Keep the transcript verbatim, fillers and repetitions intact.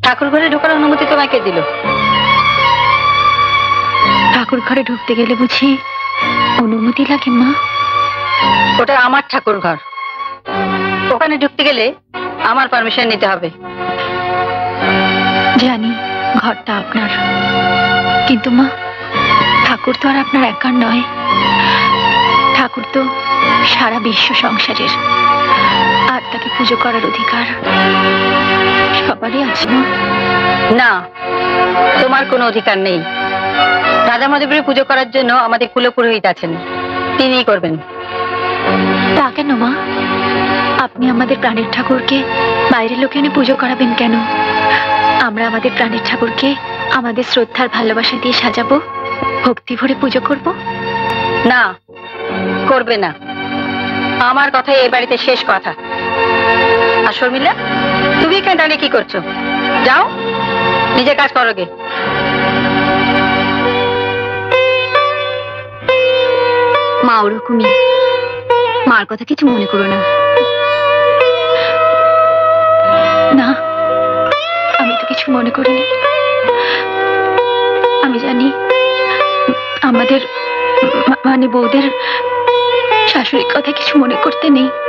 ঠাকুর ঘরে ঢোকার অনুমতি তোমাকে দিল? ঠাকুর ঘরে ঢুকতে গেলে বুঝি অনুমতি লাগে মা? ওটা আমার ঠাকুর ঘর, ওখানে ঢুকতে গেলে আমার পারমিশন নিতে হবে। জানি ঘরটা আপনার, কিন্তু মা ঠাকুর তো আর আপনার একার নয়, ঠাকুর তো সারা বিশ্ব সংসারের, আর তাকে পুজো করার অধিকার সবারই আছে মা। না, তোমার কোনো অধিকার নেই। রাধা মাধবের পুজো করার জন্য আমাদের কুলপুরোহিত আছেন, তিনিই করবেন। তা কেন মা? আপনি আমাদের প্রাণের ঠাকুরকে বাইরের লোকে এনে পুজো করাবেন কেন? আমরা আমাদের প্রাণের ঠাকুরকে আমাদের শ্রদ্ধার ভালোবাসা দিয়ে সাজাবো, ভক্তি ভরে পুজো করব। না, করবে না। আমার কথাই এই বাড়িতে শেষ কথা। আর শর্মিলা, তুমি এখানে দাঁড়িয়ে কি করছো? যাও, নিজের কাজ করো গে। মা ওরকমই, মার কথা কিছু মনে করো না। না, আমি তো কিছু মনে করিনি। আমি জানি আমাদের মানে বউদের শাশুড়ির কথা কিছু মনে করতে নেই।